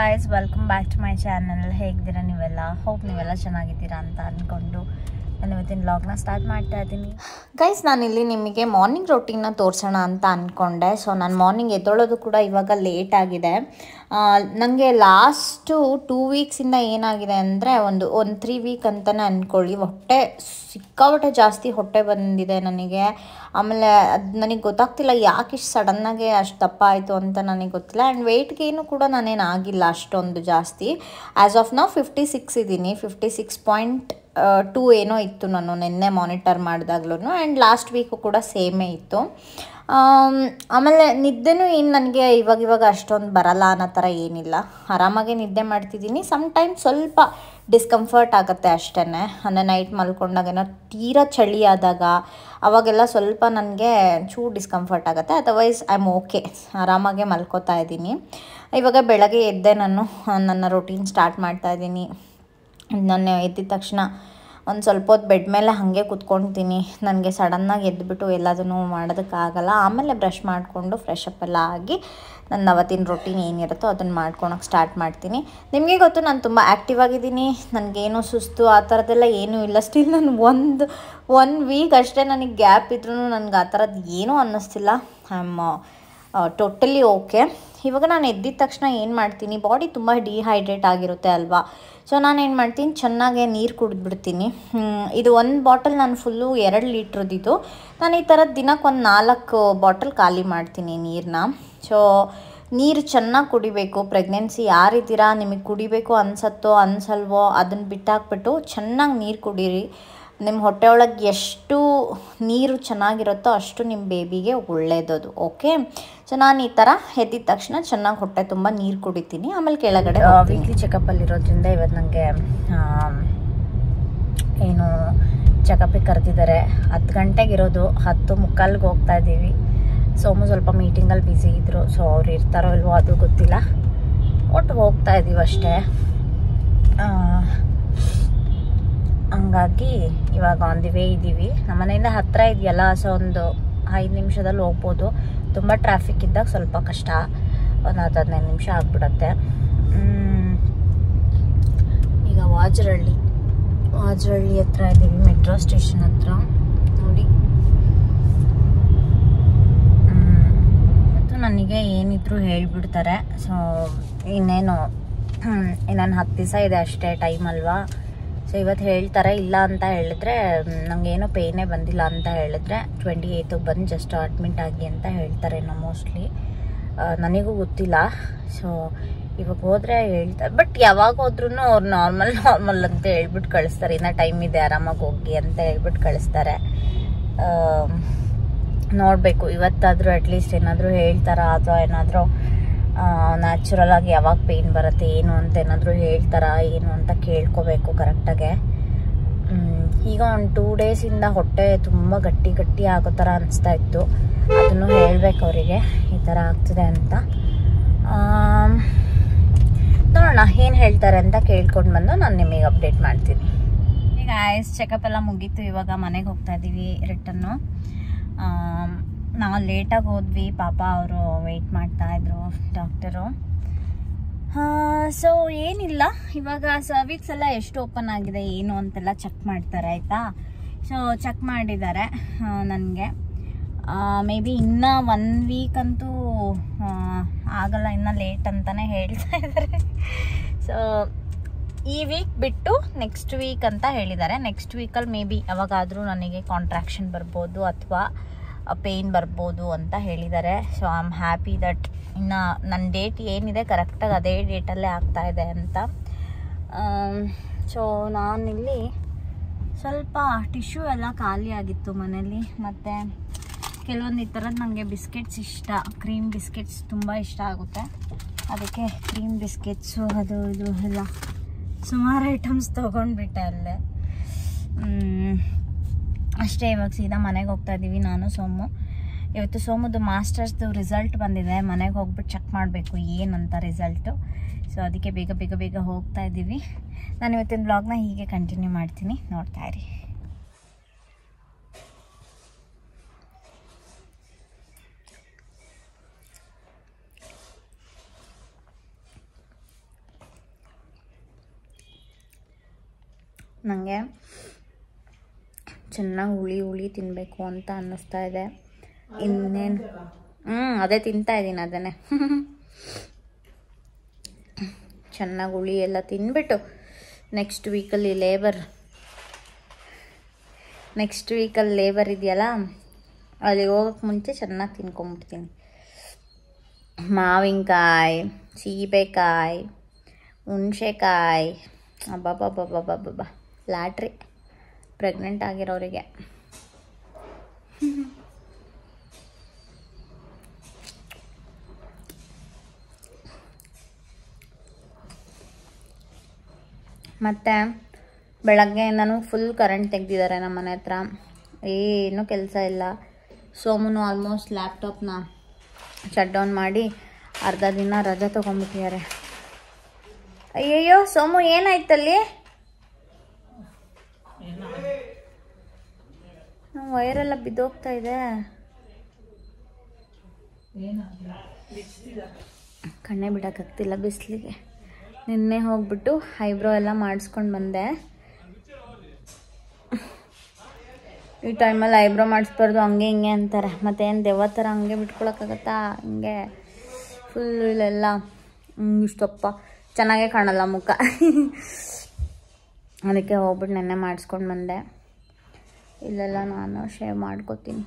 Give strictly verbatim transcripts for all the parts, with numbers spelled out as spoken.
guys, welcome back to my channel. ಹೇಗಿದ್ದೀರಾ ನೀವೆಲ್ಲ? Hope ನೀವೆಲ್ಲ ಚೆನ್ನಾಗಿದ್ದೀರಾ ಅಂತ ಅಂದ್ಕೊಂಡು ನಾನು ಇವತ್ತಿನ ವ್ಲಾಗ್ನ ಸ್ಟಾರ್ಟ್ ಮಾಡ್ತಾ ಇದ್ದೀನಿ. ಗೈಸ್, ನಾನಿಲ್ಲಿ ನಿಮಗೆ ಮಾರ್ನಿಂಗ್ ರೊಟೀನ್ನ ತೋರಿಸೋಣ ಅಂತ ಅಂದ್ಕೊಂಡೆ. ಸೊ ನಾನು ಮಾರ್ನಿಂಗ್ ಎದ್ದೊಳೋದು ಕೂಡ ಇವಾಗ ಲೇಟ್ ಆಗಿದೆ. ನನಗೆ ಲಾಸ್ಟು ಟೂ ವೀಕ್ಸಿಂದ ಏನಾಗಿದೆ ಅಂದರೆ ಒಂದು ಒಂದು ತ್ರೀ ವೀಕ್ ಅಂತಲೇ ಅಂದ್ಕೊಳ್ಳಿ, ಹೊಟ್ಟೆ ಸಿಕ್ಕಾಪಟ್ಟೆ ಜಾಸ್ತಿ ಹೊಟ್ಟೆ ಬಂದಿದೆ ನನಗೆ. ಆಮೇಲೆ ಅದು ನನಗೆ ಗೊತ್ತಾಗ್ತಿಲ್ಲ ಯಾಕೆ ಇಷ್ಟು ಸಡನ್ನಾಗೆ ಅಷ್ಟು ದಪ್ಪ ಆಯಿತು ಅಂತ ನನಗೆ ಗೊತ್ತಿಲ್ಲ. ಆ್ಯಂಡ್ ವೆಯ್ಟ್ ಗೇನು ಕೂಡ ನಾನೇನು ಆಗಿಲ್ಲ ಅಷ್ಟೊಂದು ಜಾಸ್ತಿ. ಆ್ಯಸ್ ಆಫ್ ನಾವು ಫಿಫ್ಟಿ ಸಿಕ್ಸ್ ಇದ್ದೀನಿ, ಫಿಫ್ಟಿ ಸಿಕ್ಸ್ ಪಾಯಿಂಟ್ ಟೂ ಏನೋ ಇತ್ತು ನಾನು ನಿನ್ನೆ ಮಾನಿಟರ್ ಮಾಡಿದಾಗ್ಲೂ. ಆ್ಯಂಡ್ ಲಾಸ್ಟ್ ವೀಕು ಕೂಡ ಸೇಮೇ ಇತ್ತು. ಆಮೇಲೆ ನಿದ್ದೆನೂ ಏನು ನನಗೆ ಇವಾಗ ಇವಾಗ ಅಷ್ಟೊಂದು ಬರಲ್ಲ ಅನ್ನೋ ಥರ ಏನಿಲ್ಲ, ಆರಾಮಾಗೆ ನಿದ್ದೆ ಮಾಡ್ತಿದ್ದೀನಿ. ಸಮ್ಟೈಮ್ ಸ್ವಲ್ಪ ಡಿಸ್ಕಂಫರ್ಟ್ ಆಗುತ್ತೆ ಅಷ್ಟೇ. ಅಂದರೆ ನೈಟ್ ಮಲ್ಕೊಂಡಾಗೇನೋ ತೀರಾ ಚಳಿ ಆದಾಗ ಅವಾಗೆಲ್ಲ ಸ್ವಲ್ಪ ನನಗೆ ಚೂರು ಡಿಸ್ಕಂಫರ್ಟ್ ಆಗುತ್ತೆ. ಅದರ್ವೈಸ್ ಐ ಆಮ್ ಓಕೆ, ಆರಾಮಾಗೆ ಮಲ್ಕೋತಾ ಇದ್ದೀನಿ. ಇವಾಗ ಬೆಳಗ್ಗೆ ಎದ್ದೆ ನಾನು ನನ್ನ ರೊಟೀನ್ ಸ್ಟಾರ್ಟ್ ಮಾಡ್ತಾಯಿದ್ದೀನಿ. ನಾನು ಎದ್ದಿದ ತಕ್ಷಣ ಒಂದು ಸ್ವಲ್ಪ ಹೊತ್ತು ಬೆಡ್ ಮೇಲೆ ಹಾಗೆ ಕೂತ್ಕೊಳ್ತೀನಿ. ನನಗೆ ಸಡನ್ನಾಗಿ ಎದ್ದುಬಿಟ್ಟು ಎಲ್ಲದನ್ನು ಮಾಡೋದಕ್ಕಾಗಲ್ಲ. ಆಮೇಲೆ ಬ್ರಷ್ ಮಾಡಿಕೊಂಡು ಫ್ರೆಶ್ ಅಪ್ ಎಲ್ಲ ಆಗಿ ನನ್ನ ಅವತ್ತಿನ ರೊಟೀನ್ ಏನಿರುತ್ತೋ ಅದನ್ನು ಮಾಡ್ಕೊಳಕ್ಕೆ ಸ್ಟಾರ್ಟ್ ಮಾಡ್ತೀನಿ. ನಿಮಗೆ ಗೊತ್ತು, ನಾನು ತುಂಬ ಆ್ಯಕ್ಟಿವ್ ಆಗಿದ್ದೀನಿ, ನನಗೇನು ಸುಸ್ತು ಆ ಥರದ್ದೆಲ್ಲ ಏನೂ ಇಲ್ಲ. ಸ್ಟಿಲ್ ನಾನು ಒಂದು ಒನ್ ವೀಕ್ ಅಷ್ಟೇ ನನಗೆ ಗ್ಯಾಪ್ ಇದ್ರೂ ನನಗೆ ಆ ಥರದ್ದು ಏನೂ ಅನ್ನಿಸ್ತಿಲ್ಲ. I am totally okay. ಇವಾಗ ನಾನು ಎದ್ದಿದ ತಕ್ಷಣ ಏನು ಮಾಡ್ತೀನಿ, ಬಾಡಿ ತುಂಬ ಡಿಹೈಡ್ರೇಟ್ ಆಗಿರುತ್ತೆ ಅಲ್ವಾ. ಸೊ ನಾನು ಏನು ಮಾಡ್ತೀನಿ, ಚೆನ್ನಾಗೆ ನೀರು ಕುಡಿದ್ಬಿಡ್ತೀನಿ. ಇದು ಒಂದು ಬಾಟಲ್ ನಾನು ಫುಲ್ಲು ಎರಡು ಲೀಟ್ರದ್ದಿದ್ದು. ನಾನು ಈ ಥರದ್ದು ದಿನಕ್ಕೆ ಒಂದು ನಾಲ್ಕು ಬಾಟಲ್ ಖಾಲಿ ಮಾಡ್ತೀನಿ ನೀರನ್ನ. ಸೊ ನೀರು ಚೆನ್ನಾಗಿ ಕುಡಿಬೇಕು. ಪ್ರೆಗ್ನೆನ್ಸಿ ಯಾರಿದ್ದೀರಾ, ನಿಮಗೆ ಕುಡಿಬೇಕು ಅನ್ಸತ್ತೋ ಅನ್ಸಲ್ವೋ ಅದನ್ನು ಬಿಟ್ಟಾಕ್ಬಿಟ್ಟು ಚೆನ್ನಾಗಿ ನೀರು ಕುಡೀರಿ. ನಿಮ್ಮ ಹೊಟ್ಟೆ ಒಳಗೆ ಎಷ್ಟು ನೀರು ಚೆನ್ನಾಗಿರುತ್ತೋ ಅಷ್ಟು ನಿಮ್ಮ ಬೇಬಿಗೆ ಒಳ್ಳೆಯದದು. ಓಕೆ, ಸೊ ನಾನು ಈ ಥರ ಎದ್ದಿದ ತಕ್ಷಣ ಚೆನ್ನಾಗಿ ಹೊಟ್ಟೆ ತುಂಬ ನೀರು ಕುಡಿತೀನಿ. ಆಮೇಲೆ ಕೆಳಗಡೆ ವೀಕ್ಲಿ ಚೆಕಪ್ಪಲ್ಲಿರೋದ್ರಿಂದ ಇವತ್ತು ನನಗೆ ಏನು ಚೆಕಪ್ಪಿಗೆ ಕರೆದಿದ್ದಾರೆ. ಹತ್ತು ಗಂಟೆಗೆ ಇರೋದು, ಹತ್ತು ಮುಕ್ಕಾಲ್ಗೆ ಹೋಗ್ತಾ ಇದ್ದೀವಿ. ಸೋಮು ಸ್ವಲ್ಪ ಮೀಟಿಂಗಲ್ಲಿ ಬ್ಯುಸಿ ಇದ್ದರು, ಸೊ ಅವ್ರು ಇರ್ತಾರೋ ಇಲ್ವೋ ಅದು ಗೊತ್ತಿಲ್ಲ. ಒಟ್ಟು ಹೋಗ್ತಾ ಇದ್ದೀವಿ ಅಷ್ಟೇ. ಹಂಗಾಗಿ ಇವಾಗ ಆನ್ ದಿ ವೇ ಇದ್ದೀವಿ. ನಮ್ಮ ಮನೆಯಿಂದ ಹತ್ತಿರ ಇದೆಯಲ್ಲ, ಸೊ ಒಂದು ಐದು ನಿಮಿಷದಲ್ಲಿ ಹೋಗ್ಬೋದು. ತುಂಬ ಟ್ರಾಫಿಕ್ ಇದ್ದಾಗ ಸ್ವಲ್ಪ ಕಷ್ಟ, ಒಂದು ಹತ್ತು ಹದಿನೈದು ನಿಮಿಷ ಆಗಿಬಿಡತ್ತೆ. ಈಗ ವಾಜರಳ್ಳಿ ವಾಜರಳ್ಳಿ ಹತ್ರ ಇದ್ದೀವಿ, ಮೆಟ್ರೋ ಸ್ಟೇಷನ್ ಹತ್ರ ನೋಡಿ. ಮತ್ತು ನನಗೆ ಏನಿದ್ರು ಹೇಳಿಬಿಡ್ತಾರೆ. ಸೊ ಇನ್ನೇನು ಇನ್ನೊಂದು ಹತ್ತು ದಿವಸ ಇದೆ ಅಷ್ಟೇ ಟೈಮ್ ಅಲ್ವಾ. ಸೊ ಇವತ್ತು ಹೇಳ್ತಾರೆ. ಇಲ್ಲ ಅಂತ ಹೇಳಿದ್ರೆ, ನನಗೇನೋ ಪೇಯ್ನೇ ಬಂದಿಲ್ಲ ಅಂತ ಹೇಳಿದ್ರೆ ಟ್ವೆಂಟಿ ಏಯ್ತಿಗೆ ಬಂದು ಜಸ್ಟ್ ಅಡ್ಮಿಟ್ ಆಗಿ ಅಂತ ಹೇಳ್ತಾರೇನೋ ಮೋಸ್ಟ್ಲಿ, ನನಗೂ ಗೊತ್ತಿಲ್ಲ. ಸೊ ಇವಾಗ ಹೋದರೆ ಹೇಳ್ತಾರೆ, ಬಟ್ ಯಾವಾಗ ಹೋದ್ರೂ ಅವ್ರು ನಾರ್ಮಲ್ ನಾರ್ಮಲ್ ಅಂತ ಹೇಳ್ಬಿಟ್ಟು ಕಳಿಸ್ತಾರೆ. ಇನ್ನೂ ಟೈಮ್ ಇದೆ, ಆರಾಮಾಗಿ ಹೋಗಿ ಅಂತ ಹೇಳ್ಬಿಟ್ಟು ಕಳಿಸ್ತಾರೆ. ನೋಡಬೇಕು ಇವತ್ತಾದರೂ ಅಟ್ಲೀಸ್ಟ್ ಏನಾದರೂ ಹೇಳ್ತಾರಾ, ಅಥವಾ ಏನಾದರೂ ನ್ಯಾಚುರಲ್ ಆಗಿ ಯಾವಾಗ ಪೇಯ್ನ್ ಬರುತ್ತೆ ಏನು ಅಂತ ಏನಾದರೂ ಹೇಳ್ತಾರಾ ಏನು ಅಂತ ಕೇಳ್ಕೋಬೇಕು ಕರೆಕ್ಟಾಗೆ. ಈಗ ಒಂದು ಟೂ ಡೇಸಿಂದ ಹೊಟ್ಟೆ ತುಂಬ ಗಟ್ಟಿ ಗಟ್ಟಿ ಆಗೋ ಥರ ಅನಿಸ್ತಾ ಇತ್ತು. ಅದನ್ನು ಹೇಳ್ಬೇಕು ಅವರಿಗೆ ಈ ಥರ ಆಗ್ತಿದೆ ಅಂತ. ನೋಡೋಣ ಏನು ಹೇಳ್ತಾರೆ ಅಂತ ಕೇಳ್ಕೊಂಡು ಬಂದು ನಾನು ನಿಮಗೆ ಅಪ್ಡೇಟ್ ಮಾಡ್ತೀನಿ. ಈಗ ಆಯ್ಸ್ ಚೆಕಪ್ ಎಲ್ಲ ಮುಗೀತು. ಇವಾಗ ಮನೆಗೆ ಹೋಗ್ತಾ ಇದ್ದೀವಿ ರಿಟರ್ನು. ನಾವು ಲೇಟಾಗಿ ಹೋದ್ವಿ, ಪಾಪ ಅವರು ವೆಯ್ಟ್ ಮಾಡ್ತಾಯಿದ್ರು ಡಾಕ್ಟರು. ಸೊ ಏನಿಲ್ಲ, ಇವಾಗ ಸರ್ವಿಕ್ಸ್ ಎಲ್ಲ ಎಷ್ಟು ಓಪನ್ ಆಗಿದೆ ಏನು ಅಂತೆಲ್ಲ ಚೆಕ್ ಮಾಡ್ತಾರೆ ಆಯಿತಾ. ಸೊ ಚೆಕ್ ಮಾಡಿದ್ದಾರೆ ನನಗೆ. ಮೇ ಬಿ ಇನ್ನೂ ಒನ್ ವೀಕ್ ಅಂತೂ ಆಗಲ್ಲ, ಇನ್ನೂ ಲೇಟ್ ಅಂತಲೇ ಹೇಳ್ತಾ ಇದ್ದಾರೆ. ಸೊ ಈ ವೀಕ್ ಬಿಟ್ಟು ನೆಕ್ಸ್ಟ್ ವೀಕ್ ಅಂತ ಹೇಳಿದ್ದಾರೆ. ನೆಕ್ಸ್ಟ್ ವೀಕಲ್ಲಿ ಮೇ ಬಿ ಯಾವಾಗಾದರೂ ನನಗೆ ಕಾಂಟ್ರಾಕ್ಷನ್ ಬರ್ಬೋದು ಅಥವಾ ಪೇಯ್ನ್ ಬರ್ಬೋದು ಅಂತ ಹೇಳಿದ್ದಾರೆ. So I am happy that ಇನ್ನು ನನ್ನ ಡೇಟ್ ಏನಿದೆ ಕರೆಕ್ಟಾಗಿ ಅದೇ ಡೇಟಲ್ಲೇ ಆಗ್ತಾಯಿದೆ ಅಂತ. ಸೊ ನಾನಿಲ್ಲಿ ಸ್ವಲ್ಪ ಟಿಶ್ಯೂ ಎಲ್ಲ ಖಾಲಿ ಆಗಿತ್ತು ಮನೇಲಿ. ಮತ್ತು ಕೆಲವೊಂದು ಈ ಥರದ್ದು ನನಗೆ ಬಿಸ್ಕೆಟ್ಸ್ ಇಷ್ಟ, ಕ್ರೀಮ್ ಬಿಸ್ಕೆಟ್ಸ್ ತುಂಬ ಇಷ್ಟ ಆಗುತ್ತೆ. ಅದಕ್ಕೆ ಕ್ರೀಮ್ ಬಿಸ್ಕೆಟ್ಸು ಅದು ಇದು ಎಲ್ಲ ಸುಮಾರು ಐಟಮ್ಸ್ ತೊಗೊಂಡ್ಬಿಟ್ಟೆ ಅಲ್ಲೇ. ಅಷ್ಟೇ. ಇವಾಗ ಸೀದಾ ಮನೆಗೆ ಹೋಗ್ತಾ ಇದ್ದೀವಿ ನಾನು ಸೋಮು. ಇವತ್ತು ಸೋಮುದು ಮಾಸ್ಟರ್ಸ್ದು ರಿಸಲ್ಟ್ ಬಂದಿದೆ, ಮನೆಗೆ ಹೋಗ್ಬಿಟ್ಟು ಚೆಕ್ ಮಾಡಬೇಕು ಏನಂತ ರಿಸಲ್ಟು. ಸೊ ಅದಕ್ಕೆ ಬೇಗ ಬೇಗ ಬೇಗ ಹೋಗ್ತಾ ಇದ್ದೀವಿ. ನಾನು ಇವತ್ತಿನ ಬ್ಲಾಗ್ನ ಹೀಗೆ ಕಂಟಿನ್ಯೂ ಮಾಡ್ತೀನಿ, ನೋಡ್ತಾ ಇರಿ. ನನಗೆ ಚೆನ್ನಾಗಿ ಹುಳಿ ಹುಳಿ ತಿನ್ನಬೇಕು ಅಂತ ಅನ್ನಿಸ್ತಾ ಇದೆ. ಇನ್ನೇನು ಹ್ಞೂ ಅದೇ ತಿಂತಾ ಇದ್ದೀನಿ ಅದನ್ನೇ. ಚೆನ್ನಾಗಿ ಹುಳಿ ಎಲ್ಲ ತಿಂದ್ಬಿಟ್ಟು ನೆಕ್ಸ್ಟ್ ವೀಕಲ್ಲಿ ಲೇಬರ್ ನೆಕ್ಸ್ಟ್ ವೀಕಲ್ಲಿ ಲೇಬರ್ ಇದೆಯಲ್ಲ ಅಲ್ಲಿಗೆ ಹೋಗೋಕ್ಕೆ ಮುಂಚೆ ಚೆನ್ನಾಗಿ ತಿನ್ಕೊಂಬಿಡ್ತೀನಿ. ಮಾವಿನಕಾಯಿ, ಸೀಬೆಕಾಯಿ, ಹುಣಸೆಕಾಯಿ, ಅಬ್ಬಬ್ಬಬ್ಬಬ್ಬಬ್ಬಬ್ಬ ಲಾಟ್ರಿ ಪ್ರೆಗ್ನೆಂಟ್ ಆಗಿರೋರಿಗೆ. ಮತ್ತು ಬೆಳಗ್ಗೆಯಿಂದನೂ ಫುಲ್ ಕರೆಂಟ್ ತೆಗೆದಿದ್ದಾರೆ ನಮ್ಮ ಮನೆ ಹತ್ರ. ಏನೂ ಕೆಲಸ ಇಲ್ಲ. ಸೋಮನು ಆಲ್ಮೋಸ್ಟ್ ಲ್ಯಾಪ್ಟಾಪ್ನ ಶಟ್ ಡೌನ್ ಮಾಡಿ ಅರ್ಧ ದಿನ ರಜೆ ತೊಗೊಂಡ್ಬಿಟ್ಟಿದ್ದಾರೆ. ಅಯ್ಯಯ್ಯೋ ಸೋಮು ಏನಾಯ್ತಲ್ಲಿ? ವೈರೆಲ್ಲ ಬಿದ್ದೋಗ್ತಾ ಇದೆ. ಕಣ್ಣೇ ಬಿಡೋಕ್ಕಾಗ್ತಿಲ್ಲ ಬಿಸಿಲಿಗೆ. ನಿನ್ನೆ ಹೋಗ್ಬಿಟ್ಟು ಐಬ್ರೋ ಎಲ್ಲ ಮಾಡಿಸ್ಕೊಂಡು ಬಂದೆ. ಈ ಟೈಮಲ್ಲಿ ಐಬ್ರೋ ಮಾಡಿಸ್ಬಾರ್ದು ಹಂಗೆ ಹಿಂಗೆ ಅಂತಾರೆ. ಮತ್ತೇನು ದೆವ್ವ ಥರ ಹಂಗೆ ಬಿಟ್ಕೊಳಕ್ಕಾಗತ್ತಾ? ಹಿಂಗೆ ಫುಲ್ ಇಲ್ಲೆಲ್ಲ ಇಷ್ಟಪ್ಪ ಚೆನ್ನಾಗೇ ಕಾಣಲ್ಲ ಮುಖ. ಅದಕ್ಕೆ ಹೋಗ್ಬಿಟ್ಟು ನೆನ್ನೆ ಮಾಡಿಸ್ಕೊಂಡು ಬಂದೆ. ಇಲ್ಲೆಲ್ಲ ನಾನು ಶೇವ್ ಮಾಡ್ಕೋತೀನಿ.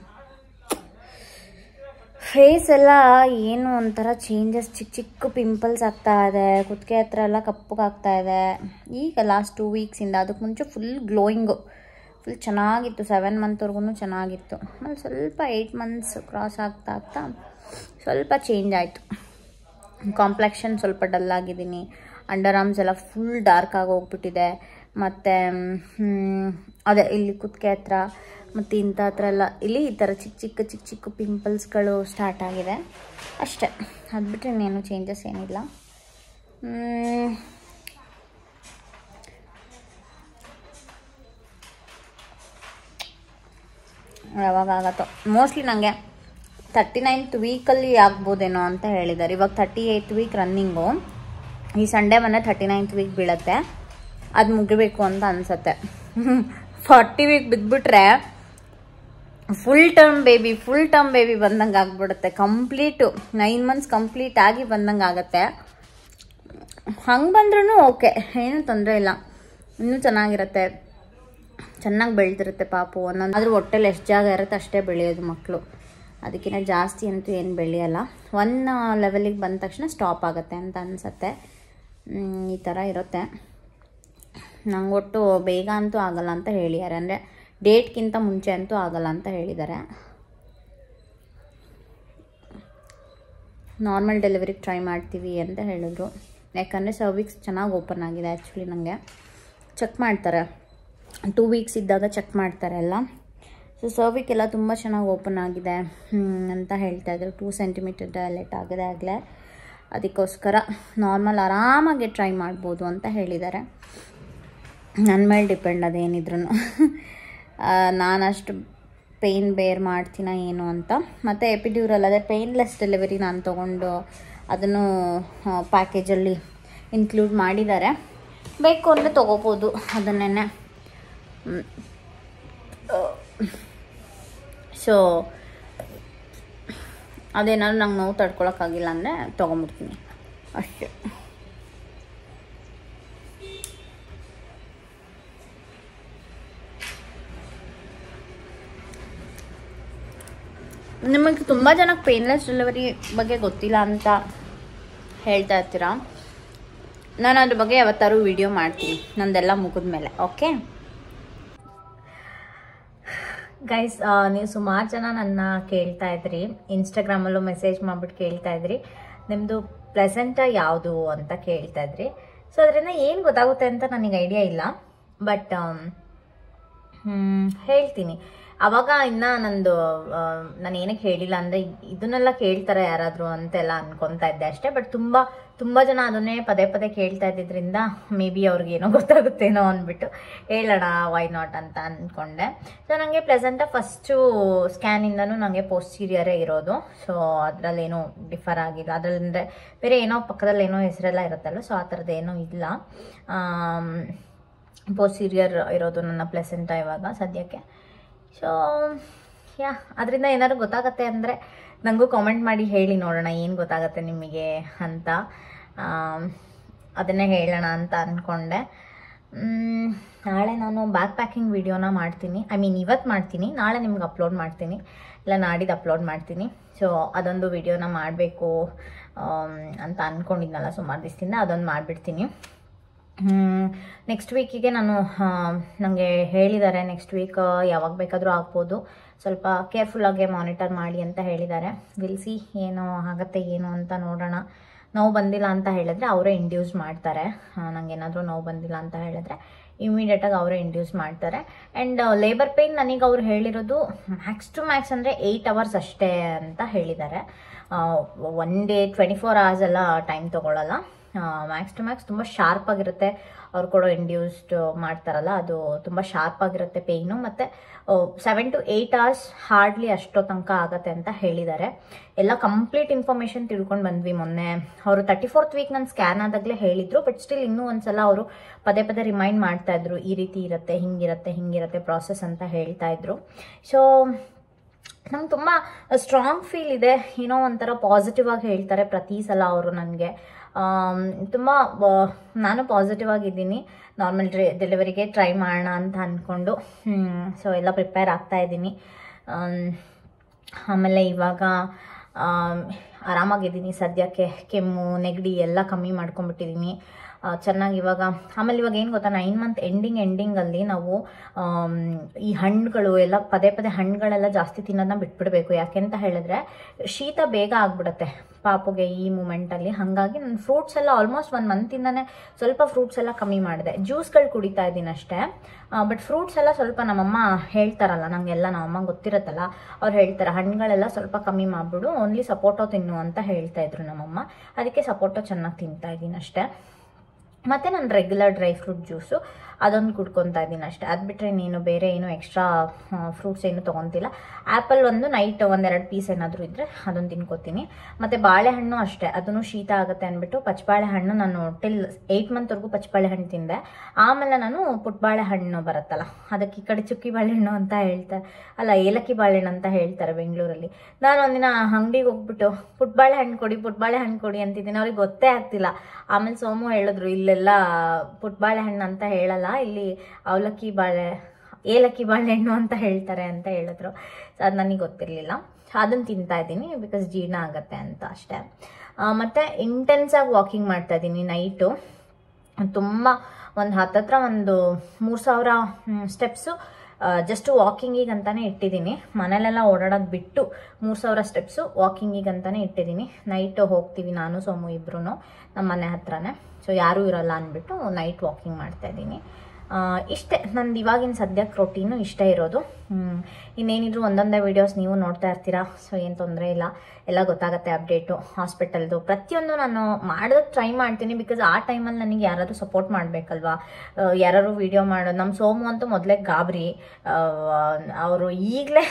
ಫೇಸ್ ಎಲ್ಲ ಏನು ಒಂಥರ ಚೇಂಜಸ್, ಚಿಕ್ಕ ಚಿಕ್ಕ ಪಿಂಪಲ್ಸ್ ಆಗ್ತಾ ಇದೆ. ಕುತ್ತಿಗೆ ಹತ್ರ ಎಲ್ಲ ಕಪ್ಪಗಾಗ್ತಾ ಇದೆ. ಈಗ ಲಾಸ್ಟ್ ಟೂ ವೀಕ್ಸಿಂದ. ಅದಕ್ಕೆ ಮುಂಚೆ ಫುಲ್ ಗ್ಲೋಯಿಂಗು, ಫುಲ್ ಚೆನ್ನಾಗಿತ್ತು. ಸೆವೆನ್ ಮಂತ್ವರೆಗೂ ಚೆನ್ನಾಗಿತ್ತು. ಆಮೇಲೆ ಸ್ವಲ್ಪ ಏಯ್ಟ್ ಮಂತ್ಸ್ ಕ್ರಾಸ್ ಆಗ್ತಾ ಆಗ್ತಾ ಸ್ವಲ್ಪ ಚೇಂಜ್ ಆಯಿತು. ಕಾಂಪ್ಲೆಕ್ಷನ್ ಸ್ವಲ್ಪ ಡಲ್ ಆಗಿದ್ದೀನಿ. ಅಂಡರ್ ಆರ್ಮ್ಸ್ ಎಲ್ಲ ಫುಲ್ ಡಾರ್ಕ್ ಆಗಿ ಹೋಗ್ಬಿಟ್ಟಿದೆ. ಮತ್ತು ಅದೇ ಇಲ್ಲಿ ಕುತ್ತಿಗೆ ಹತ್ರ ಮತ್ತು ಇಂಥ ಹತ್ರ ಎಲ್ಲ ಇಲ್ಲಿ ಈ ಥರ ಚಿಕ್ಕ ಚಿಕ್ಕ ಚಿಕ್ಕ ಚಿಕ್ಕ ಪಿಂಪಲ್ಸ್ಗಳು ಸ್ಟಾರ್ಟ್ ಆಗಿದೆ ಅಷ್ಟೇ. ಅದು ಬಿಟ್ಟರೆ ಇನ್ನೇನು ಚೇಂಜಸ್ ಏನಿಲ್ಲ. ಯಾವಾಗ ಆಗತ್ತೋ ಮೋಸ್ಟ್ಲಿ ನನಗೆ ತರ್ಟಿ ನೈನ್ತ್ ವೀಕಲ್ಲಿ ಆಗ್ಬೋದೇನೋ ಅಂತ ಹೇಳಿದ್ದಾರೆ. ಇವಾಗ ತರ್ಟಿ ಏಯ್ತ್ ವೀಕ್ ರನ್ನಿಂಗು. ಈ ಸಂಡೇ ಮೊನ್ನೆ ತರ್ಟಿ ನೈನ್ತ್ ವೀಕ್ ಬೀಳುತ್ತೆ. ಅದು ಮುಗಿಬೇಕು ಅಂತ ಅನಿಸುತ್ತೆ. ಫಾರ್ಟಿ ವೀಕ್ ಬಿದ್ದುಬಿಟ್ರೆ full term baby full term baby ಬಂದಂಗೆ ಆಗ್ಬಿಡುತ್ತೆ. ಕಂಪ್ಲೀಟು ನೈನ್ ಮಂತ್ಸ್ ಕಂಪ್ಲೀಟ್ ಆಗಿ ಬಂದಂಗೆ ಆಗುತ್ತೆ. ಹಂಗೆ ಬಂದ್ರೂ ಓಕೆ, ಏನೂ ತೊಂದರೆ ಇಲ್ಲ. ಇನ್ನೂ ಚೆನ್ನಾಗಿರುತ್ತೆ, ಚೆನ್ನಾಗಿ ಬೆಳೆದಿರುತ್ತೆ ಪಾಪು. ಒಂದೊಂದಾದ್ರೂ ಹೊಟ್ಟೆಲಿ ಎಷ್ಟು ಜಾಗ ಇರುತ್ತೆ ಅಷ್ಟೇ ಬೆಳೆಯೋದು ಮಕ್ಕಳು. ಅದಕ್ಕಿಂತ ಜಾಸ್ತಿ ಅಂತೂ ಏನು ಬೆಳೆಯಲ್ಲ. ಒನ್ ಲೆವೆಲಿಗೆ ಬಂದ ತಕ್ಷಣ ಸ್ಟಾಪ್ ಆಗುತ್ತೆ ಅಂತ ಅನಿಸುತ್ತೆ. ಈ ಥರ ಇರುತ್ತೆ. ನಂಗೆ ಒಟ್ಟು ಬೇಗ ಅಂತೂ ಆಗಲ್ಲ ಅಂತ ಹೇಳಿದ್ದಾರೆ. ಅಂದರೆ ಡೇಟ್ಗಿಂತ ಮುಂಚೆ ಅಂತೂ ಆಗಲ್ಲ ಅಂತ ಹೇಳಿದ್ದಾರೆ. ನಾರ್ಮಲ್ ಡೆಲಿವರಿಗೆ ಟ್ರೈ ಮಾಡ್ತೀವಿ ಅಂತ ಹೇಳಿದ್ರು. ಯಾಕಂದರೆ ಸರ್ವಿಕ್ಸ್ ಚೆನ್ನಾಗಿ ಓಪನ್ ಆಗಿದೆ. ಆ್ಯಕ್ಚುಲಿ ನನಗೆ ಚೆಕ್ ಮಾಡ್ತಾರೆ, ಟೂ ವೀಕ್ಸ್ ಇದ್ದಾಗ ಚೆಕ್ ಮಾಡ್ತಾರೆ ಎಲ್ಲ. ಸೊ ಸರ್ವಿಕ್ ಎಲ್ಲ ತುಂಬ ಚೆನ್ನಾಗಿ ಓಪನ್ ಆಗಿದೆ ಅಂತ ಹೇಳ್ತಾಯಿದ್ರು. ಟೂ ಸೆಂಟಿಮೀಟರ್ ಡೈಲೇಟ್ ಆಗಿದೆ ಆಗಲೇ. ಅದಕ್ಕೋಸ್ಕರ ನಾರ್ಮಲ್ ಆರಾಮಾಗಿ ಟ್ರೈ ಮಾಡ್ಬೋದು ಅಂತ ಹೇಳಿದ್ದಾರೆ. ನನ್ನ ಮೇಲೆ ಡಿಪೆಂಡ್ ಅದೇನಿದ್ರು. ನಾನಷ್ಟು ಪೇಯ್ನ್ ಬೇರ್ ಮಾಡ್ತೀನ ಏನು ಅಂತ. ಮತ್ತು ಎಪಿಡ್ಯೂರಲ್ ಅದೇ ಪೇಯ್ನ್ಲೆಸ್ ಡೆಲಿವರಿ ನಾನು ತೊಗೊಂಡು ಅದನ್ನು ಪ್ಯಾಕೇಜಲ್ಲಿ ಇನ್ಕ್ಲೂಡ್ ಮಾಡಿದ್ದಾರೆ. ಬೇಕು ಅಂದರೆ ತೊಗೋಬೋದು ಅದನ್ನೇ. ಸೊ ಅದೇನಾದ್ರು ನಂಗೆ ನೋವು ತಡ್ಕೊಳಕ್ಕಾಗಿಲ್ಲ ಅಂದರೆ ತೊಗೊಂಬಿಡ್ತೀನಿ ಅಷ್ಟೇ. ನಿಮಗೆ ತುಂಬ ಜನಕ್ಕೆ ಪೇನ್ಲೆಸ್ ಡೆಲಿವರಿ ಬಗ್ಗೆ ಗೊತ್ತಿಲ್ಲ ಅಂತ ಹೇಳ್ತಾ ಇರ್ತೀರಾ. ನಾನು ಅದ್ರ ಬಗ್ಗೆ ಯಾವತ್ತಾರು ವಿಡಿಯೋ ಮಾಡ್ತೀನಿ ನಂದೆಲ್ಲ ಮುಗಿದ ಮೇಲೆ. ಓಕೆ ಗೈಸ್, ನೀವು ಸುಮಾರು ಜನ ನನ್ನ ಕೇಳ್ತಾ ಇದ್ರಿ, ಇನ್ಸ್ಟಾಗ್ರಾಮಲ್ಲೂ ಮೆಸೇಜ್ ಮಾಡಿಬಿಟ್ಟು ಕೇಳ್ತಾ ಇದ್ರಿ ನಿಮ್ಮದು ಪ್ಲೆಸೆಂಟಾ ಯಾವುದು ಅಂತ ಕೇಳ್ತಾ ಇದ್ರಿ. ಸೊ ಅದರಿಂದ ಏನು ಗೊತ್ತಾಗುತ್ತೆ ಅಂತ ನನಗೆ ಐಡಿಯಾ ಇಲ್ಲ, ಬಟ್ ಹೇಳ್ತೀನಿ. ಆವಾಗ ಇನ್ನು ನಂದು ನಾನು ಏನಕ್ಕೆ ಹೇಳಿಲ್ಲ ಅಂದರೆ ಇದನ್ನೆಲ್ಲ ಕೇಳ್ತಾರೆ ಯಾರಾದರೂ ಅಂತೆಲ್ಲ ಅನ್ಕೊತಾ ಇದ್ದೆ ಅಷ್ಟೇ. ಬಟ್ ತುಂಬ ತುಂಬ ಜನ ಅದನ್ನೇ ಪದೇ ಪದೇ ಕೇಳ್ತಾ ಇದ್ದಿದ್ದರಿಂದ ಮೇ ಬಿ ಅವ್ರಿಗೇನೋ ಗೊತ್ತಾಗುತ್ತೇನೋ ಅಂದ್ಬಿಟ್ಟು ಹೇಳೋಣ, ವೈ ನಾಟ್ ಅಂತ ಅಂದ್ಕೊಂಡೆ. ಸೊ ನನಗೆ ಪ್ಲೆಸೆಂಟಾ ಫಸ್ಟು ಸ್ಕ್ಯಾನಿಂದನೂ ನನಗೆ ಪೋಸ್ಟೀರಿಯರೇ ಇರೋದು. ಸೊ ಅದರಲ್ಲೇನೂ ಡಿಫರ್ ಆಗಿಲ್ಲ. ಅದರಲ್ಲಂದರೆ ಬೇರೆ ಏನೋ ಪಕ್ಕದಲ್ಲಿ ಏನೋ ಹೆಸರೆಲ್ಲ ಇರುತ್ತಲ್ಲ, ಸೊ ಆ ಥರದ್ದು ಏನೂ ಇಲ್ಲ. ಪೋಸ್ಟೀರಿಯರ್ ಇರೋದು ನನ್ನ ಪ್ಲೆಸೆಂಟ ಇವಾಗ ಸದ್ಯಕ್ಕೆ. ಸೊ ಯಾ ಅದರಿಂದ ಏನಾದ್ರು ಗೊತ್ತಾಗತ್ತೆ ಅಂದರೆ ನನಗೂ ಕಾಮೆಂಟ್ ಮಾಡಿ ಹೇಳಿ ನೋಡೋಣ ಏನು ಗೊತ್ತಾಗತ್ತೆ ನಿಮಗೆ ಅಂತ. ಅದನ್ನೇ ಹೇಳೋಣ ಅಂತ ಅಂದ್ಕೊಂಡೆ. ನಾಳೆ ನಾನು ಬ್ಯಾಕ್ ಪ್ಯಾಕಿಂಗ್ ವಿಡಿಯೋನ ಮಾಡ್ತೀನಿ. ಐ ಮೀನ್ ಇವತ್ತು ಮಾಡ್ತೀನಿ, ನಾಳೆ ನಿಮ್ಗೆ ಅಪ್ಲೋಡ್ ಮಾಡ್ತೀನಿ, ಇಲ್ಲ ನಾಡಿದ್ದು ಅಪ್ಲೋಡ್ ಮಾಡ್ತೀನಿ. ಸೊ ಅದೊಂದು ವಿಡಿಯೋನ ಮಾಡಬೇಕು ಅಂತ ಅಂದ್ಕೊಂಡಿದ್ನಲ್ಲ ಸುಮಾರು ದಿವಸದಿಂದ, ಅದೊಂದು ಮಾಡಿಬಿಡ್ತೀನಿ. ನೆಕ್ಸ್ಟ್ ವೀಕಿಗೆ ನಾನು ನನಗೆ ಹೇಳಿದ್ದಾರೆ ನೆಕ್ಸ್ಟ್ ವೀಕ್ ಯಾವಾಗ ಬೇಕಾದರೂ ಆಗ್ಬೋದು, ಸ್ವಲ್ಪ ಕೇರ್ಫುಲ್ಲಾಗೆ ಮಾನಿಟರ್ ಮಾಡಿ ಅಂತ ಹೇಳಿದ್ದಾರೆ. ವಿಲ್ಸಿ ಏನು ಆಗುತ್ತೆ ಏನು ಅಂತ ನೋಡೋಣ. ನೋವು ಬಂದಿಲ್ಲ ಅಂತ ಹೇಳಿದ್ರೆ ಅವರೇ ಇಂಡ್ಯೂಸ್ ಮಾಡ್ತಾರೆ. ನನಗೇನಾದರೂ ನೋವು ಬಂದಿಲ್ಲ ಅಂತ ಹೇಳಿದ್ರೆ ಇಮಿಡಿಯೇಟಾಗಿ ಅವರೇ ಇಂಡ್ಯೂಸ್ ಮಾಡ್ತಾರೆ. ಆ್ಯಂಡ್ ಲೇಬರ್ ಪೇಯ್ನ್ ನನಗೆ ಅವ್ರು ಹೇಳಿರೋದು ಮ್ಯಾಕ್ಸ್ ಟು ಮ್ಯಾಕ್ಸ್ ಅಂದರೆ ಏಯ್ಟ್ ಅವರ್ಸ್ ಅಷ್ಟೇ ಅಂತ ಹೇಳಿದ್ದಾರೆ. One day twenty four hours ಎಲ್ಲ ಟೈಮ್ ತೊಗೊಳ್ಳಲ್ಲ. ಮ್ಯಾಕ್ಸ್ ಟು ಮ್ಯಾಕ್ಸ್ ತುಂಬ ಶಾರ್ಪ್ ಆಗಿರುತ್ತೆ. ಅವ್ರು ಕೊಡೋ ಇಂಡ್ಯೂಸ್ಡ್ ಮಾಡ್ತಾರಲ್ಲ ಅದು ತುಂಬ ಶಾರ್ಪ್ ಆಗಿರುತ್ತೆ ಪೇಯ್ನು. ಮತ್ತು seven to eight hours hardly ಅಷ್ಟೋ ತನಕ ಆಗುತ್ತೆ ಅಂತ ಹೇಳಿದ್ದಾರೆ. ಎಲ್ಲ ಕಂಪ್ಲೀಟ್ ಇನ್ಫಾರ್ಮೇಷನ್ ತಿಳ್ಕೊಂಡು ಬಂದ್ವಿ ಮೊನ್ನೆ. ಅವರು ತರ್ಟಿ ಫೋರ್ತ್ ವೀಕ್ ನಾನು ಸ್ಕ್ಯಾನ್ ಆದಾಗಲೇ ಹೇಳಿದ್ರು, ಬಟ್ ಸ್ಟಿಲ್ ಇನ್ನೂ ಒಂದ್ಸಲ ಅವರು ಪದೇ ಪದೇ ರಿಮೈಂಡ್ ಮಾಡ್ತಾ ಇದ್ರು, ಈ ರೀತಿ ಇರುತ್ತೆ, ಹಿಂಗಿರುತ್ತೆ ಹಿಂಗಿರುತ್ತೆ ಪ್ರಾಸೆಸ್ ಅಂತ ಹೇಳ್ತಾ ಇದ್ರು. ಸೊ ನಂಗೆ ತುಂಬ ಸ್ಟ್ರಾಂಗ್ ಫೀಲ್ ಇದೆ. ಏನೋ ಒಂಥರ ಪಾಸಿಟಿವ್ ಆಗಿ ಹೇಳ್ತಾರೆ ಪ್ರತಿ ಸಲ ಅವರು ನನಗೆ. ತುಂಬ ನಾನು ಪಾಸಿಟಿವ್ ಆಗಿದ್ದೀನಿ. ನಾರ್ಮಲ್ ಡ್ರೆ ಡೆಲಿವರಿಗೆ ಟ್ರೈ ಮಾಡೋಣ ಅಂತ ಅಂದ್ಕೊಂಡು ಸೊ ಎಲ್ಲ ಪ್ರಿಪೇರ್ ಆಗ್ತಾ ಇದ್ದೀನಿ. ಆಮೇಲೆ ಇವಾಗ ಆರಾಮಾಗಿದ್ದೀನಿ ಸದ್ಯಕ್ಕೆ. ಕೆಮ್ಮು ನೆಗಡಿ ಎಲ್ಲ ಕಮ್ಮಿ ಮಾಡ್ಕೊಂಡ್ಬಿಟ್ಟಿದ್ದೀನಿ ಚೆನ್ನಾಗಿ ಇವಾಗ. ಆಮೇಲೆ ಇವಾಗ ಏನು ಗೊತ್ತಾ, ನೈನ್ ಮಂತ್ ಎಂಡಿಂಗ್ ಎಂಡಿಂಗಲ್ಲಿ ನಾವು ಈ ಹಣ್ಣುಗಳು ಎಲ್ಲ ಪದೇ ಪದೇ ಹಣ್ಣುಗಳೆಲ್ಲ ಜಾಸ್ತಿ ತಿನ್ನೋದನ್ನ ಬಿಟ್ಬಿಡಬೇಕು. ಯಾಕೆಂತ ಹೇಳಿದ್ರೆ ಶೀತ ಬೇಗ ಆಗ್ಬಿಡುತ್ತೆ ಪಾಪುಗೆ ಈ ಮೂಮೆಂಟಲ್ಲಿ. ಹಾಗಾಗಿ ನಾನು ಫ್ರೂಟ್ಸ್ ಎಲ್ಲ ಆಲ್ಮೋಸ್ಟ್ ಒಂದು ಮಂತಿಂದನೇ ಸ್ವಲ್ಪ ಫ್ರೂಟ್ಸ್ ಎಲ್ಲ ಕಮ್ಮಿ ಮಾಡಿದೆ. ಜ್ಯೂಸ್ಗಳು ಕುಡಿತಾ ಇದ್ದೀನಿ ಅಷ್ಟೇ. ಬಟ್ ಫ್ರೂಟ್ಸ್ ಎಲ್ಲ ಸ್ವಲ್ಪ ನಮ್ಮಮ್ಮ ಹೇಳ್ತಾರಲ್ಲ, ನನಗೆಲ್ಲ ನಮ್ಮಮ್ಮ ಗೊತ್ತಿರುತ್ತಲ್ಲ, ಅವ್ರು ಹೇಳ್ತಾರೆ ಹಣ್ಣುಗಳೆಲ್ಲ ಸ್ವಲ್ಪ ಕಮ್ಮಿ ಮಾಡಿಬಿಡು, ಓನ್ಲಿ ಸಪೋಟೋ ತಿನ್ನು ಅಂತ ಹೇಳ್ತಾ ಇದ್ರು ನಮ್ಮಮ್ಮ. ಅದಕ್ಕೆ ಸಪೋಟೋ ಚೆನ್ನಾಗಿ ತಿಂತಾ ಇದ್ದೀನಿ ಅಷ್ಟೇ. ಮತ್ತು ನಾನು ರೆಗ್ಯುಲರ್ ಡ್ರೈ ಫ್ರೂಟ್ ಜ್ಯೂಸು ಅದೊಂದು ಕುಡ್ಕೊತಾ ಇದ್ದೀನಿ ಅಷ್ಟೇ. ಅದು ಬಿಟ್ಟರೆ ನೀನು ಬೇರೆ ಏನು ಎಕ್ಸ್ಟ್ರಾ ಫ್ರೂಟ್ಸ್ ಏನು ತೊಗೊತಿಲ್ಲ. ಆ್ಯಪಲ್ ಒಂದು ನೈಟ್ ಒಂದೆರಡು ಪೀಸ್ ಏನಾದರೂ ಇದ್ದರೆ ಅದೊಂದು ತಿನ್ಕೋತೀನಿ. ಮತ್ತು ಬಾಳೆಹಣ್ಣು ಅಷ್ಟೇ, ಅದನ್ನು ಶೀತ ಆಗುತ್ತೆ ಅಂದ್ಬಿಟ್ಟು ಪಚ್ಚಬಾಳೆ ಹಣ್ಣು ನಾನು ಟಿಲ್ ಏಯ್ಟ್ ಮಂತ್ವರೆಗೂ ಪಚ್ಚಬಾಳೆ ಹಣ್ಣು ತಿಂದೆ. ಆಮೇಲೆ ನಾನು ಪುಟ್ಬಾಳೆ ಹಣ್ಣು ಬರುತ್ತಲ್ಲ, ಅದಕ್ಕೆ ಈ ಕಡೆ ಚುಕ್ಕಿ ಬಾಳೆಹಣ್ಣು ಅಂತ ಹೇಳ್ತಾರೆ, ಅಲ್ಲ ಏಲಕ್ಕಿ ಬಾಳೆಹಣ್ಣು ಅಂತ ಹೇಳ್ತಾರೆ ಬೆಂಗಳೂರಲ್ಲಿ. ನಾನು ಒಂದಿನ ಅಂಗಡಿಗೆ ಹೋಗ್ಬಿಟ್ಟು ಪುಟ್ಬಾಳೆ ಹಣ್ಣು ಕೊಡಿ ಪುಟ್ಬಾಳೆ ಹಣ್ಣು ಕೊಡಿ ಅಂತಿದ್ದೀನಿ. ಅವ್ರಿಗೆ ಗೊತ್ತೇ ಆಗ್ತಿಲ್ಲ. ಆಮೇಲೆ ಸೋಮು ಹೇಳಿದ್ರು ಇಲ್ಲೆಲ್ಲ ಪುಟ್ಬಾಳೆ ಹಣ್ಣು ಅಂತ ಹೇಳಲ್ಲ, ಇಲ್ಲಿ ಅವಲಕ್ಕಿ ಬಾಳೆ ಏಲಕ್ಕಿ ಬಾಳೆಹಣ್ಣು ಅಂತ ಹೇಳ್ತಾರೆ ಅಂತ ಹೇಳಿದ್ರು. ಸೊ ಅದು ನನಗೆ ಗೊತ್ತಿರಲಿಲ್ಲ. ಅದನ್ನು ತಿಂತಾ ಇದ್ದೀನಿ ಬಿಕಾಸ್ ಜೀರ್ಣ ಆಗುತ್ತೆ ಅಂತ ಅಷ್ಟೇ. ಮತ್ತು ಇಂಟೆನ್ಸಾಗಿ ವಾಕಿಂಗ್ ಮಾಡ್ತಾ ಇದ್ದೀನಿ ನೈಟು. ತುಂಬ ಒಂದು ಹತ್ತತ್ರ ಒಂದು ಮೂರು ಸಾವಿರ ಸ್ಟೆಪ್ಸು ಜಸ್ಟ್ ವಾಕಿಂಗಿಗೆ ಅಂತಾನೆ ಇಟ್ಟಿದ್ದೀನಿ. ಮನೇಲೆಲ್ಲ ಓಡಾಡೋದು ಬಿಟ್ಟು ಮೂರು ಸಾವಿರ ಸ್ಟೆಪ್ಸು ವಾಕಿಂಗಿಗೆ ಅಂತಾನೆ ಇಟ್ಟಿದ್ದೀನಿ. ನೈಟ್ ಹೋಗ್ತೀವಿ ನಾನು ಸೋಮು ಇಬ್ರು ನಮ್ಮ ಮನೆ ಹತ್ರನೇ. ಸೊ ಯಾರೂ ಇರೋಲ್ಲ ಅಂದ್ಬಿಟ್ಟು ನೈಟ್ ವಾಕಿಂಗ್ ಮಾಡ್ತಾಯಿದ್ದೀನಿ. ಇಷ್ಟೇ ನಂದು ಇವಾಗಿನ ಸದ್ಯಕ್ಕೆ ರೊಟೀನು ಇಷ್ಟೇ ಇರೋದು. ಇನ್ನೇನಿದ್ರು ಒಂದೊಂದೇ ವೀಡಿಯೋಸ್ ನೀವು ನೋಡ್ತಾ ಇರ್ತೀರಾ. ಸೊ ಏನು ತೊಂದರೆ ಇಲ್ಲ, ಎಲ್ಲ ಗೊತ್ತಾಗುತ್ತೆ ಅಪ್ಡೇಟು ಹಾಸ್ಪಿಟಲ್ದು ಪ್ರತಿಯೊಂದು ನಾನು ಮಾಡೋದಕ್ಕೆ ಟ್ರೈ ಮಾಡ್ತೀನಿ. ಬಿಕಾಸ್ ಆ ಟೈಮಲ್ಲಿ ನನಗೆ ಯಾರಾದರೂ ಸಪೋರ್ಟ್ ಮಾಡಬೇಕಲ್ವಾ, ಯಾರು ವೀಡಿಯೋ ಮಾಡೋದು. ನಮ್ಮ ಸೋಮು ಅಂತೂ ಮೊದಲೇ ಗಾಬರಿ. ಅವರು ಈಗಲೇ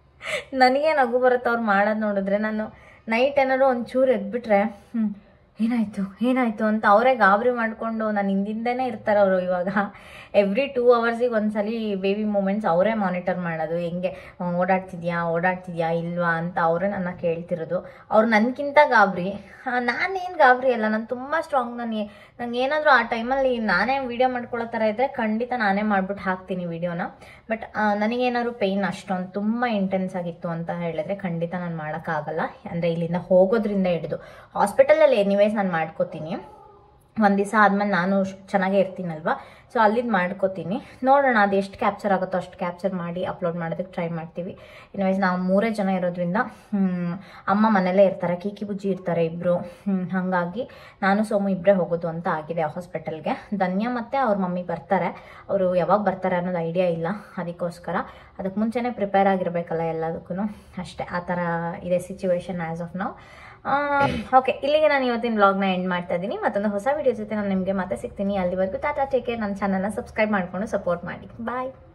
ನನಗೆ ನಗು ಬರುತ್ತೆ ಅವ್ರು ಮಾಡೋದು ನೋಡಿದ್ರೆ. ನಾನು ನೈಟ್ ಏನಾದ್ರು ಒಂಚೂರು ಎದ್ಬಿಟ್ರೆ ಹ್ಞೂ ಏನಾಯಿತು ಏನಾಯಿತು ಅಂತ ಅವರೇ ಗಾಬರಿ ಮಾಡಿಕೊಂಡು ನಾನು ಹಿಂದಿಂದನೇ ಇರ್ತಾರೆ ಅವರು. ಇವಾಗ ಎವ್ರಿ ಟೂ ಅವರ್ಸಿಗೆ ಒಂದ್ಸಲಿ ಬೇಬಿ ಮೂಮೆಂಟ್ಸ್ ಅವರೇ ಮಾನಿಟರ್ ಮಾಡೋದು, ಹೆಂಗೆ ಓಡಾಡ್ತಿದ್ಯಾ ಓಡಾಡ್ತಿದ್ಯಾ ಇಲ್ವಾ ಅಂತ ಅವರೇ ನನ್ನ ಕೇಳ್ತಿರೋದು. ಅವ್ರು ನನಗಿಂತ ಗಾಬರಿ, ನಾನೇನು ಗಾಬರಿ ಅಲ್ಲ, ನಾನು ತುಂಬ ಸ್ಟ್ರಾಂಗ್. ನಾನು ನಂಗೆ ಏನಾದರೂ ಆ ಟೈಮಲ್ಲಿ ನಾನೇ ವೀಡಿಯೋ ಮಾಡ್ಕೊಳ್ಳೋ ಥರ ಇದ್ದರೆ ಖಂಡಿತ ನಾನೇ ಮಾಡ್ಬಿಟ್ಟು ಹಾಕ್ತೀನಿ ವೀಡಿಯೋನ. ಬಟ್ ನನಗೇನಾದ್ರು ಪೇಯ್ನ್ ಅಷ್ಟೊಂದು ತುಂಬ ಇಂಟೆನ್ಸ್ ಆಗಿತ್ತು ಅಂತ ಹೇಳಿದ್ರೆ ಖಂಡಿತ ನಾನು ಮಾಡೋಕ್ಕಾಗಲ್ಲ. ಅಂದರೆ ಇಲ್ಲಿಂದ ಹೋಗೋದ್ರಿಂದ ಹಿಡಿದು ಹಾಸ್ಪಿಟಲಲ್ಲಿ ಎನಿವೇಸ್ ನಾನು ಮಾಡ್ಕೋತೀನಿ. ಒಂದು ದಿವಸ ಆದಮೇಲೆ ನಾನು ಚೆನ್ನಾಗೇ ಇರ್ತೀನಲ್ವ, ಸೊ ಅಲ್ಲಿದ್ದು ಮಾಡ್ಕೋತೀನಿ. ನೋಡೋಣ ಅದು ಎಷ್ಟು ಕ್ಯಾಪ್ಚರ್ ಆಗುತ್ತೋ ಅಷ್ಟು ಕ್ಯಾಪ್ಚರ್ ಮಾಡಿ ಅಪ್ಲೋಡ್ ಮಾಡೋದಕ್ಕೆ ಟ್ರೈ ಮಾಡ್ತೀವಿ. ಇನ್ವೈಸ್ ನಾವು ಮೂರೇ ಜನ ಇರೋದ್ರಿಂದ ಅಮ್ಮ ಮನೇಲೇ ಇರ್ತಾರೆ, ಕೀಕಿ ಬುಜ್ಜಿ ಇರ್ತಾರೆ ಇಬ್ಬರು. ಹಾಗಾಗಿ ನಾನು ಸೋಮು ಇಬ್ಬರೇ ಹೋಗೋದು ಅಂತ ಆಗಿದೆ ಹಾಸ್ಪಿಟಲ್ಗೆ. ಧನ್ಯ ಮತ್ತು ಅವ್ರ ಮಮ್ಮಿ ಬರ್ತಾರೆ. ಅವರು ಯಾವಾಗ ಬರ್ತಾರೆ ಅನ್ನೋದು ಐಡಿಯಾ ಇಲ್ಲ. ಅದಕ್ಕೋಸ್ಕರ ಅದಕ್ಕೆ ಮುಂಚೆನೇ ಪ್ರಿಪೇರ್ ಆಗಿರಬೇಕಲ್ಲ ಎಲ್ಲದಕ್ಕೂ. ಅಷ್ಟೇ, ಆ ಥರ ಇದೆ situation as of now. Okay, ಇಲ್ಲಿಗೆ ನಾನು ಇವತ್ತಿನ ವ್ಲಾಗ್ನ ಎಂಡ್ ಮಾಡ್ತಾ ಇದ್ದೀನಿ. ಮತ್ತೊಂದು ಹೊಸ ವಿಡಿಯೋ ಜೊತೆ ನಾನು ನಿಮಗೆ ಮತ್ತೆ ಸಿಗ್ತೀನಿ. ಅಲ್ಲಿವರೆಗೂ ಟಾಟಾ, ಟೇಕ್ ಕೇರ್. ನನ್ನ ಚಾನಲ್ನ ಸಬ್ಸ್ಕ್ರೈಬ್ ಮಾಡಿಕೊಂಡು ಸಪೋರ್ಟ್ ಮಾಡಿ. ಬಾಯ್.